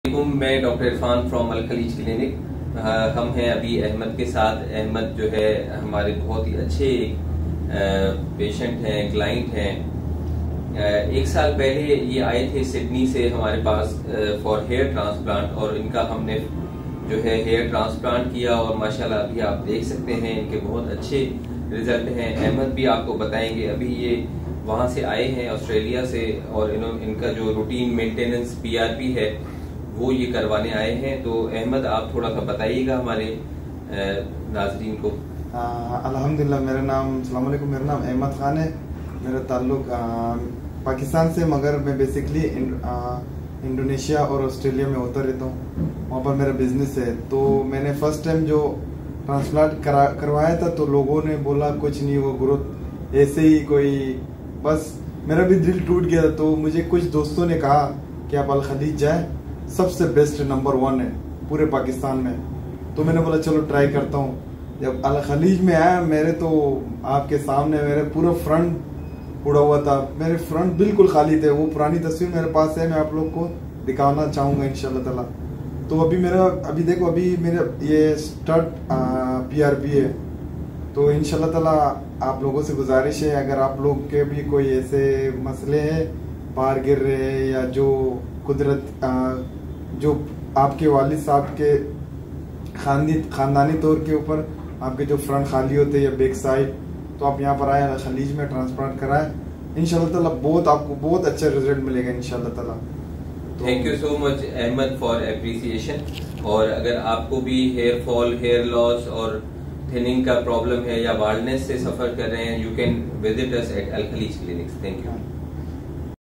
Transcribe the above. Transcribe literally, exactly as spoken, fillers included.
मैं doctor Irfan from Al Khaleej clinic. हम हैं अभी अहमद के साथ। अहमद जो है हमारे बहुत ही अच्छे पेशेंट हैं, क्लाइंट हैं। एक साल पहले ये आए थे सिडनी से हमारे पास फॉर हेयर ट्रांसप्लांट, और इनका हमने जो है हेयर ट्रांसप्लांट किया और माशाल्लाह अभी आप देख सकते हैं इनके बहुत अच्छे रिजल्ट हैं। अहमद भी आपको बताएंगे। अभी ये वहाँ से आए हैं ऑस्ट्रेलिया से, और इन्होंने इनका जो रूटीन मेंटेनेंस पीआरपी है वो ये करवाने आए हैं। तो अहमद आप थोड़ा सा बताइएगा हमारे नाज़रीन को। अल्हम्दुलिल्लाह, मेरा नाम अस्सलाम वालेकुम मेरा नाम अहमद खान है। मेरा ताल्लुक पाकिस्तान से, मगर मैं बेसिकली इंडोनेशिया और ऑस्ट्रेलिया में होता रहता हूँ। वहाँ पर मेरा बिजनेस है। तो मैंने फर्स्ट टाइम जो ट्रांसप्लांट करा करवाया था तो लोगों ने बोला कुछ नहीं, वो ग्रोथ ऐसे ही कोई, बस मेरा भी दिल टूट गया। तो मुझे कुछ दोस्तों ने कहा कि आप अल खलीज जाए, सबसे बेस्ट नंबर वन है पूरे पाकिस्तान में। तो मैंने बोला चलो ट्राई करता हूँ। जब अल खलीज में आया, मेरे तो आपके सामने मेरे पूरा फ्रंट उड़ा हुआ था, मेरे फ्रंट बिल्कुल खाली थे। वो पुरानी तस्वीर मेरे पास है, मैं आप लोग को दिखाना चाहूँगा इंशाल्लाह ताला। तो अभी मेरा अभी देखो अभी मेरा ये स्टार्ट पीआरपी है। तो इंशाल्लाह ताला आप लोगों से गुजारिश है, अगर आप लोग के भी कोई ऐसे मसले हैं, पार गिर रहे हैं, या जो कुदरत आ, जो आपके वालिद साहब के खानदी खानदानी तौर के ऊपर आपके जो फ्रंट खाली होते हैं या बैक साइड, तो आप यहाँ पर आए अल खलीज में ट्रांसप्लांट कराएं। इंशाल्लाह ताला बहुत आपको बहुत अच्छा रिजल्ट मिलेगा इंशाल्लाह ताला। Thank you so much Ahmed for appreciation. और अगर आपको भी हेयर फॉल, हेयर लॉस और थिनिंग का प्रॉब्लम है या बाल्डनेस से सफर कर रहे हैं, you can visit us at Al Khaleej clinics. Thank you.